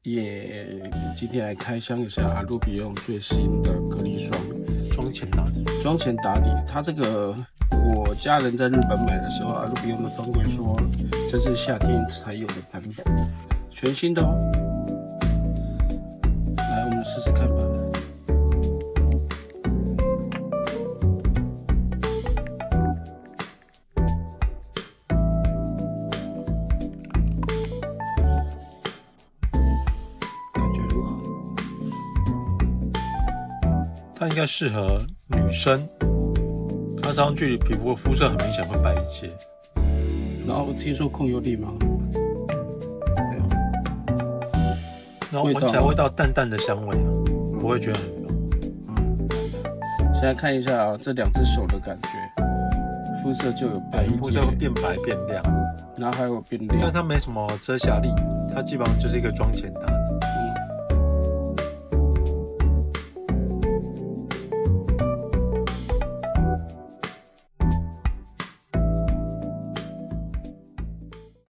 也今天来开箱一下阿鲁比用最新的隔离霜， 妆前打底。 妆前打底，它这个我家人在日本买的时候，阿鲁比用的专柜说这是夏天才有的版本，全新的哦。来，我们试试看吧。 它应该适合女生，它上去皮肤的肤色很明显会白一些。 然后听说控油力吗？没有。 然后闻起来味道淡淡的香味啊，不会觉得很浓。 现在看一下啊，这两只手的感觉，肤色就有白一些， 肤色会变白变亮， 然后还有变亮， 但它没什么遮瑕力，它基本上就是一个妆前打底。